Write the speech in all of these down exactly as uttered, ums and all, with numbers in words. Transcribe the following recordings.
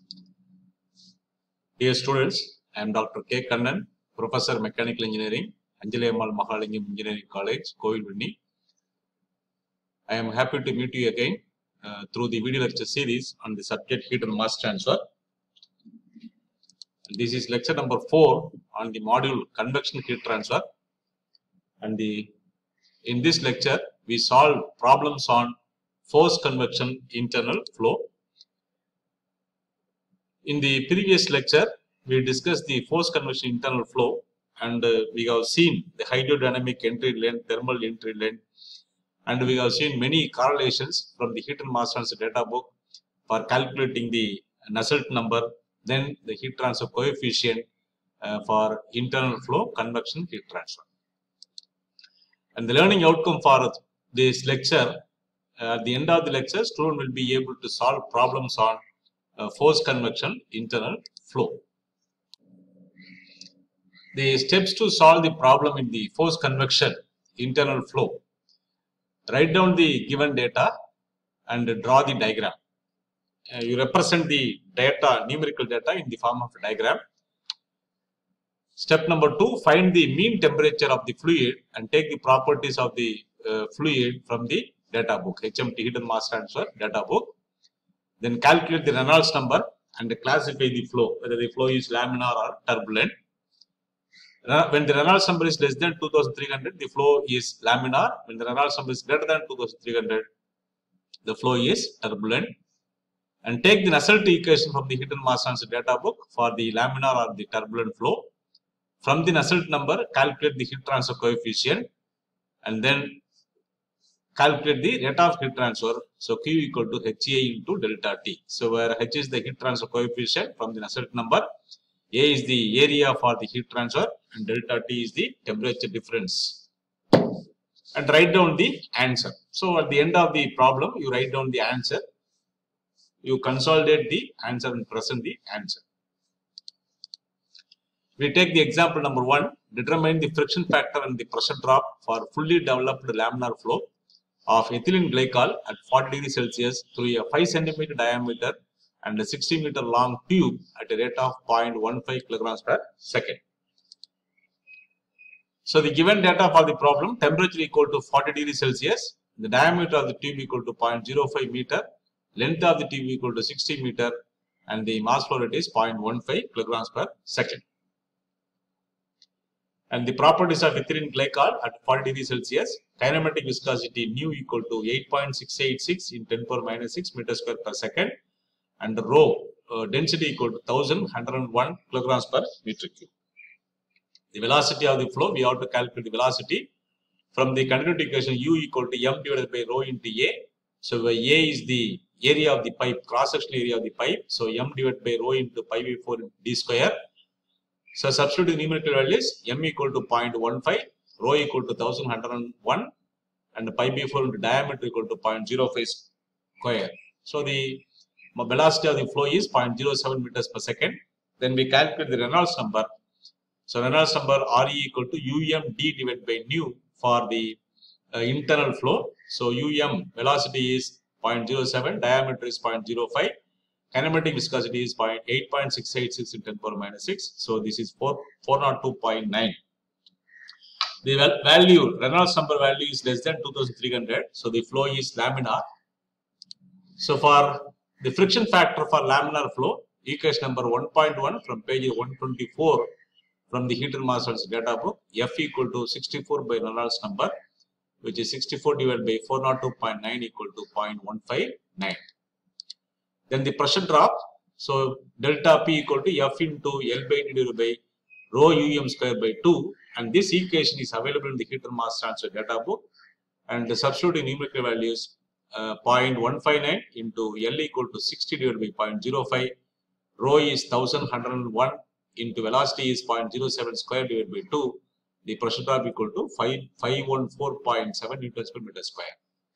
Dear students, I am Doctor K. Kannan, Professor Mechanical Engineering, Anjali Mahalingam Engineering College, Kovilvindi. I am happy to meet you again uh, through the video lecture series on the subject heat and mass transfer. This is lecture number four on the module convection heat transfer. And the in this lecture, we solve problems on forced convection internal flow. In the previous lecture, we discussed the forced convection internal flow, and uh, we have seen the hydrodynamic entry length, thermal entry length, and we have seen many correlations from the heat and mass transfer data book for calculating the Nusselt number, then the heat transfer coefficient uh, for internal flow convection heat transfer. And the learning outcome for this lecture, uh, at the end of the lecture, student will be able to solve problems on uh, forced convection internal flow. The steps to solve the problem in the forced convection internal flow. Write down the given data and draw the diagram. Uh, you represent the data, numerical data in the form of a diagram. Step number two, find the mean temperature of the fluid and take the properties of the uh, fluid from the data book, H M T, heat and mass transfer data book. Then calculate the Reynolds number and classify the flow, whether the flow is laminar or turbulent. When the Reynolds number is less than two thousand three hundred, the flow is laminar. When the Reynolds number is greater than two thousand three hundred, the flow is turbulent. And take the Nusselt equation from the heat and mass transfer data book for the laminar or the turbulent flow. From the Nusselt number, calculate the heat transfer coefficient and then calculate the rate of heat transfer. So Q equal to H A into delta T. So where H is the heat transfer coefficient from the Nusselt number, A is the area for the heat transfer, and delta T is the temperature difference. And write down the answer. So at the end of the problem, you write down the answer. You consolidate the answer and present the answer. We take the example number one. Determine the friction factor and the pressure drop for fully developed laminar flow of ethylene glycol at forty degrees Celsius through a five centimeter diameter and a sixty meter long tube at a rate of zero point one five kilograms per second. So the given data for the problem, temperature equal to forty degrees Celsius, the diameter of the tube equal to zero point zero five meter, length of the tube equal to sixty meter, and the mass flow rate is zero point one five kilograms per second. And the properties of ethylene glycol at forty degrees Celsius, kinematic viscosity nu equal to eight point six eight six in ten power minus six meter square per second, and the rho uh, density equal to one thousand one hundred one kilograms per meter cube. The velocity of the flow, we have to calculate the velocity from the continuity equation u equal to m divided by rho into a. So where a is the area of the pipe, cross-sectional area of the pipe. So m divided by rho into pi by four d square. So substitute the numerical values, m equal to zero point one five, rho equal to one thousand one hundred one, and pi by four into diameter equal to zero point zero five square. So the velocity of the flow is zero point zero seven meters per second. Then we calculate the Reynolds number. So Reynolds number Re equal to umd divided by nu for the uh, internal flow. So um velocity is zero point zero seven, diameter is zero point zero five. Kinematic viscosity is eight point six eight six in ten power minus six. So this is four oh two point nine. The value, Reynolds number value is less than two thousand three hundred. So the flow is laminar. So for the friction factor for laminar flow, equation number one point one from page one twenty-four from the heat and mass transfer data book, F equal to sixty-four by Reynolds number, which is sixty-four divided by four oh two point nine equal to zero point one five nine. Then the pressure drop, so delta P equal to F into L by T divided by rho um square by two, and this equation is available in the heat and mass transfer data book, and the substituting numerical values uh, zero point one five nine into L equal to sixty divided by zero point zero five, rho is one thousand one hundred one into velocity is zero point zero seven square divided by two, the pressure drop equal to five hundred fourteen point seven newtons per meter square.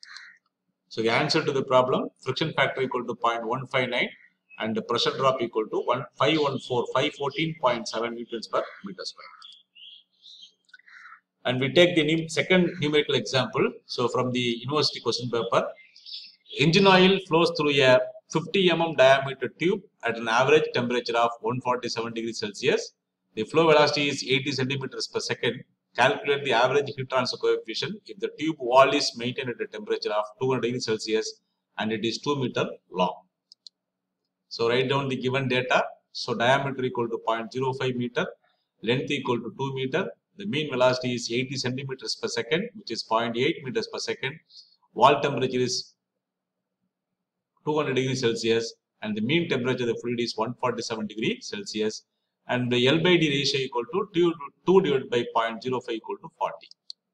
So the answer to the problem, friction factor equal to zero point one five nine and the pressure drop equal to five hundred fourteen point seven newtons per meter square. And we take the num second numerical example. So from the university question paper, engine oil flows through a fifty millimeter diameter tube at an average temperature of one hundred forty-seven degrees Celsius. The flow velocity is eighty centimeters per second. Calculate the average heat transfer coefficient if the tube wall is maintained at a temperature of two hundred degrees Celsius and it is two meters long. So write down the given data. So diameter equal to zero point zero five meter, length equal to two meter. The mean velocity is eighty centimeters per second, which is zero point eight meters per second. Wall temperature is two hundred degrees Celsius and the mean temperature of the fluid is one hundred forty-seven degrees Celsius. And the L by D ratio equal to two divided by zero point zero five equal to forty.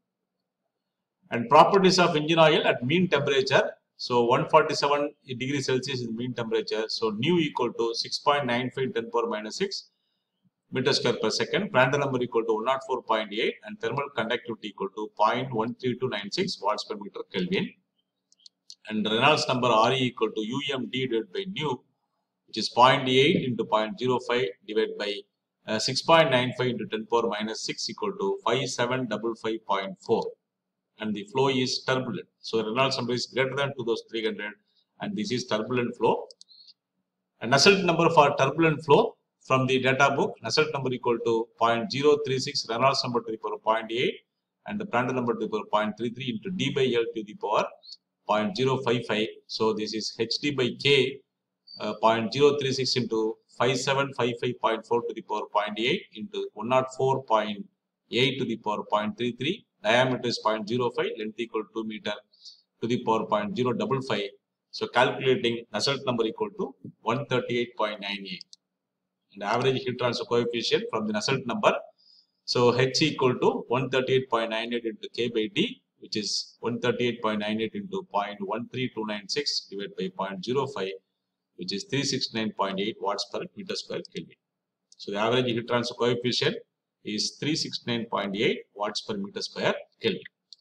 And properties of engine oil at mean temperature. So one hundred forty-seven degrees Celsius is mean temperature. So nu equal to six point nine five ten power minus six meter square per second. Prandtl number equal to one hundred four point eight and thermal conductivity equal to zero point one three two nine six watts per meter Kelvin. And Reynolds number Re equal to U M D divided by nu, which is zero point eight into zero point zero five divided by uh, six point nine five into ten power minus six equal to five seven five five point four. And the flow is turbulent. So the Reynolds number is greater than two thousand three hundred and this is turbulent flow. And Nusselt number for turbulent flow from the data book, Nusselt number equal to zero point zero three six, Reynolds number to the power zero point eight and the Prandtl number to the power zero point three three into D by L to the power zero point zero five five. So this is H D by K uh, zero point zero three six into five seven five five point four to the power zero point eight into one hundred four point eight to the power zero point three three. Diameter is zero point zero five, length equal to two meter to the power zero point zero five five. So calculating Nusselt number equal to one hundred thirty-eight point nine eight. And average heat transfer coefficient from the Nusselt number. So H equal to one hundred thirty-eight point nine eight into K by D, which is one hundred thirty-eight point nine eight into zero point one three two nine six divided by zero point zero five, which is three hundred sixty-nine point eight watts per meter square Kelvin. So the average heat transfer coefficient is three hundred sixty-nine point eight watts per meter square Kelvin.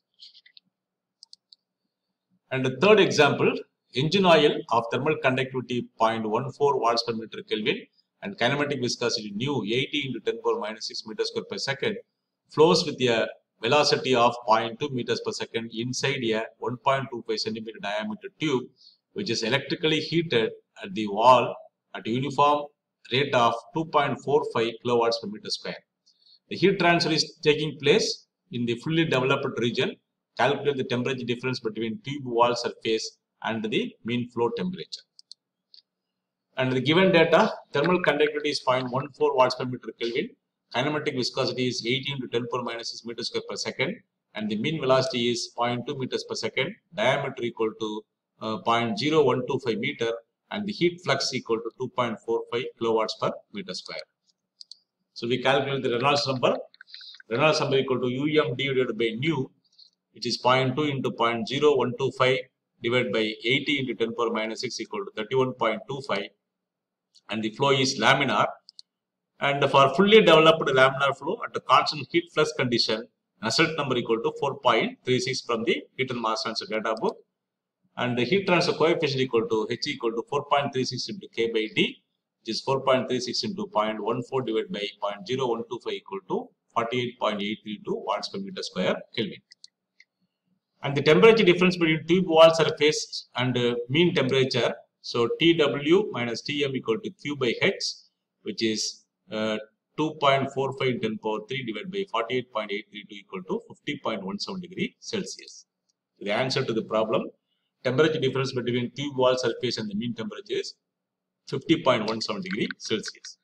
And the third example, engine oil of thermal conductivity zero point one four watts per meter Kelvin and kinematic viscosity nu eighty into ten power minus six meter square per second flows with a velocity of zero point two meters per second inside a one point two five centimeter diameter tube, which is electrically heated at the wall at a uniform rate of two point four five kilowatts per meter square. The heat transfer is taking place in the fully developed region. Calculate the temperature difference between tube wall surface and the mean flow temperature. And the given data, thermal conductivity is zero point one four watts per meter Kelvin. Kinematic viscosity is eighty into ten power minus six meters square per second. And the mean velocity is zero point two meters per second. Diameter equal to uh, zero point zero one two five meter. And the heat flux equal to two point four five kilowatts per meter square. So we calculate the Reynolds number. Reynolds number equal to U M D divided by nu, which is zero point two into zero point zero one two five divided by eighty into ten power minus six equal to thirty-one point two five. And the flow is laminar. And for fully developed laminar flow at a constant heat flux condition, Nusselt number equal to four point three six from the heat and mass transfer data book. And the heat transfer coefficient equal to H equal to four point three six into K by D, which is four point three six into zero point one four divided by zero point zero one two five equal to forty-eight point eight three two watts per meter square Kelvin. And the temperature difference between tube wall surface and uh, mean temperature. So T W minus T M equal to Q by H, which is uh, two point four five into ten power three divided by forty-eight point eight three two equal to fifty point one seven degree Celsius. So the answer to the problem, temperature difference between tube wall surface and the mean temperature is fifty point one seven degree Celsius.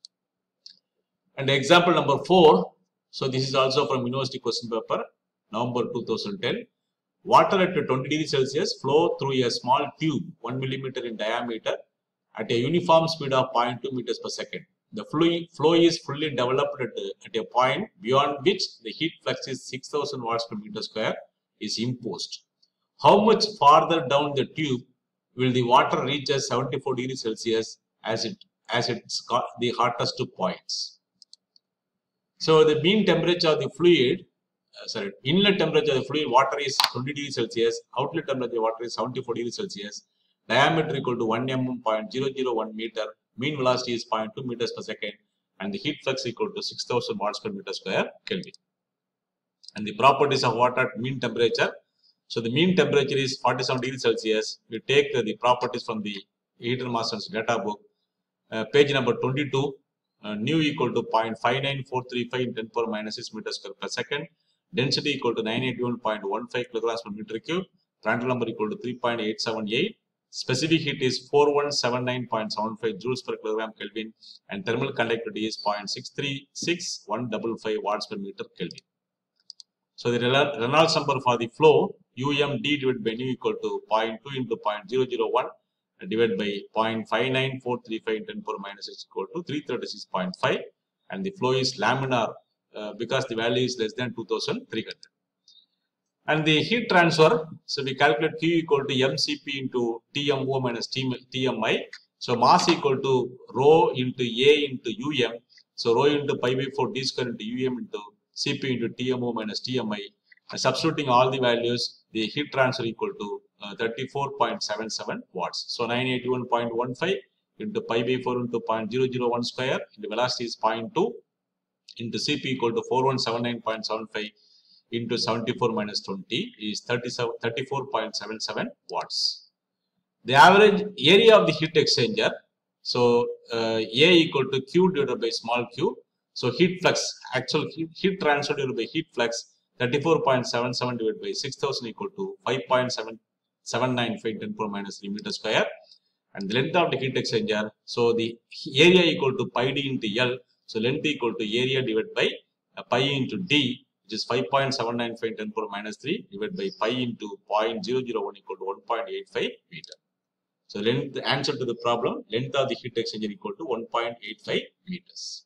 And example number four. So this is also from University question paper, November two thousand ten. Water at twenty degrees Celsius flow through a small tube one millimeter in diameter at a uniform speed of zero point two meters per second. The flow is fully developed at a, at a point beyond which the heat flux is six thousand watts per meter square is imposed. How much farther down the tube will the water reach as seventy-four degrees Celsius as it as it's got the hottest points? So the mean temperature of the fluid, uh, sorry, inlet temperature of the fluid water is twenty degrees Celsius, outlet temperature of water is seventy-four degrees Celsius, diameter equal to one millimeter, zero point zero zero one meter, mean velocity is zero point two meters per second, and the heat flux equal to six thousand watts per meter square Kelvin. And the properties of water at mean temperature. So the mean temperature is forty-seven degrees Celsius. We take uh, the properties from the heater mass transfer data book, uh, page number twenty-two, uh, nu equal to zero point five nine four three five in ten power minus six meters square per second, density equal to nine eighty-one point one five kilograms per meter cube, Prandtl number equal to three point eight seven eight, specific heat is four one seven nine point seven five joules per kilogram Kelvin, and thermal conductivity is zero point six three six one five five watts per meter Kelvin. So the Reynolds number for the flow U M D divided by nu equal to zero point two into zero point zero zero one divided by zero point five nine four three five in ten power minus six equal to three thirty-six point five, and the flow is laminar uh, because the value is less than two thousand three hundred. And the heat transfer, so we calculate Q equal to M C P into T M O minus T M I. So mass equal to rho into A into U M. So rho into pi by four D square into U M into C P into T M O minus T M I. And substituting all the values, the heat transfer equal to uh, thirty-four point seven seven watts. So nine eighty-one point one five into pi by four into zero point zero zero one square, and the velocity is zero point two into C P equal to four one seven nine point seven five into seventy-four minus twenty is thirty-four point seven seven watts. The average area of the heat exchanger, so uh, A equal to Q divided by small q. So heat flux, actual heat, heat transfer divided by heat flux, thirty-four point seven seven divided by six thousand equal to five point seven seven nine five ten power minus three meter square. And the length of the heat exchanger, so the area equal to pi d into L, so length equal to area divided by uh, pi into d, which is five point seven nine five ten power minus three divided by pi into zero point zero zero one equal to one point eight five meter. So length, the answer to the problem, length of the heat exchanger equal to one point eight five meters.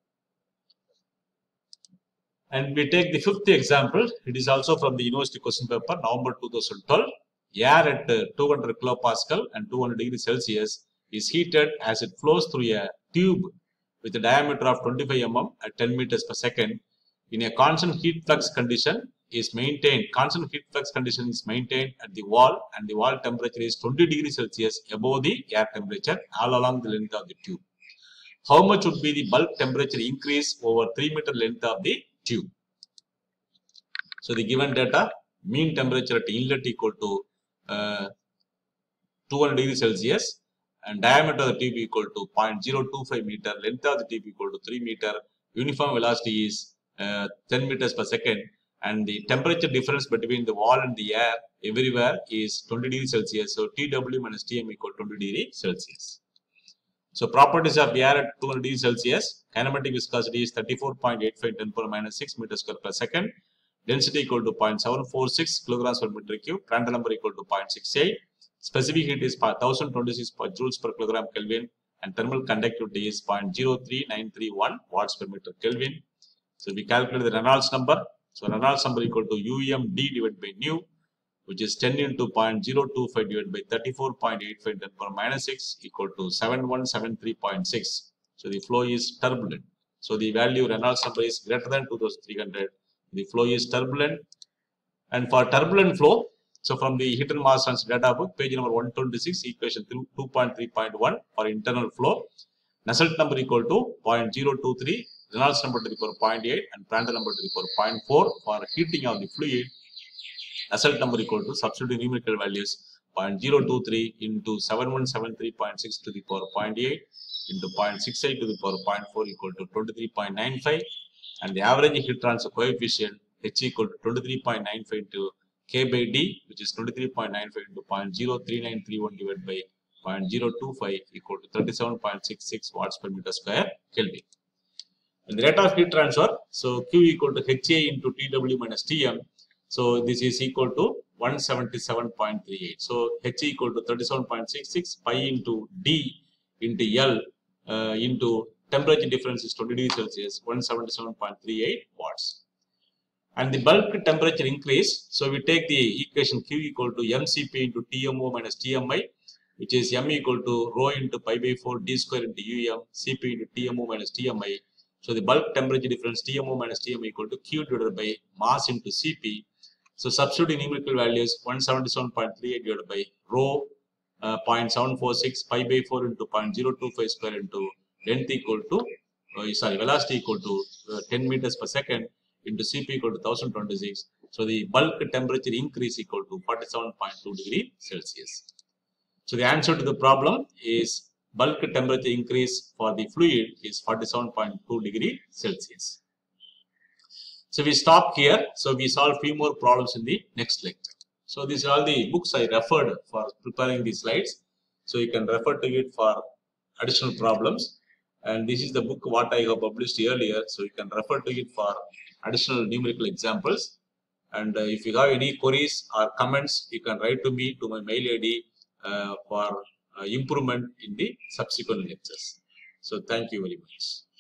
And we take the fifth example. It is also from the university question paper, November two thousand twelve. Air at uh, two hundred kilopascal and two hundred degrees Celsius is heated as it flows through a tube with a diameter of twenty-five millimeters at ten meters per second. In a constant heat flux condition is maintained, constant heat flux condition is maintained at the wall, and the wall temperature is twenty degrees Celsius above the air temperature all along the length of the tube. How much would be the bulk temperature increase over three meter length of the tube? So the given data, mean temperature at inlet equal to uh, two hundred degrees Celsius, and diameter of the tube equal to zero point zero two five meter, length of the tube equal to three meter, uniform velocity is uh, ten meters per second, and the temperature difference between the wall and the air everywhere is twenty degrees Celsius. So T W minus T M equal to twenty degrees Celsius. So properties of air at two hundred degrees Celsius, kinematic viscosity is thirty-four point eight five ten power minus six meters square per second, density equal to zero point seven four six kilograms per meter cube, Prandtl number equal to zero point six eight, specific heat is one thousand twenty-six joules per kilogram Kelvin, and thermal conductivity is zero point zero three nine three one watts per meter Kelvin. So we calculate the Reynolds number. So Reynolds number equal to U M D divided by nu, which is ten into zero point zero two five divided by thirty-four point eight five ten power minus six equal to seven one seven three point six. So the flow is turbulent. So the value Reynolds number is greater than two thousand three hundred. The flow is turbulent. And for turbulent flow, so from the heat and mass transfer data book, page number one twenty-six, equation two point three point one for internal flow, Nusselt number equal to zero point zero two three, Reynolds number to the power zero point eight, and Prandtl number to the power zero point four for heating of the fluid. Nusselt number equal to substitute numerical values zero point zero two three into seven one seven three point six to the power zero point eight into zero point six eight to the power zero point four equal to twenty-three point nine five, and the average heat transfer coefficient H equal to twenty-three point nine five into K by D, which is twenty-three point nine five into zero point zero three nine three one divided by zero point zero two five equal to thirty-seven point six six watts per meter square Kelvin. And the rate of heat transfer, so Q equal to H A into T W minus T M. So this is equal to one seventy-seven point three eight. So H equal to thirty-seven point six six, pi into D into L uh, into temperature difference is twenty degrees Celsius, one seventy-seven point three eight watts. And the bulk temperature increase, so we take the equation Q equal to M C P into T M O minus T M I, which is M equal to rho into pi by four D square into U M, C P into T M O minus T M I. So the bulk temperature difference T M O minus T M I equal to Q divided by mass into C P. So substitute numerical values one seventy-seven point three eight divided by rho uh, zero point seven four six pi by four into zero point zero two five square into length equal to uh, sorry velocity equal to uh, ten meters per second into C P equal to one thousand twenty-six. So the bulk temperature increase equal to forty-seven point two degrees Celsius. So the answer to the problem is bulk temperature increase for the fluid is forty-seven point two degree Celsius. So we stop here. So we solve few more problems in the next lecture. So these are all the books I referred for preparing these slides. So you can refer to it for additional problems. And this is the book what I have published earlier. So you can refer to it for additional numerical examples. And uh, if you have any queries or comments, you can write to me to my mail I D uh, for uh, improvement in the subsequent lectures. So thank you very much.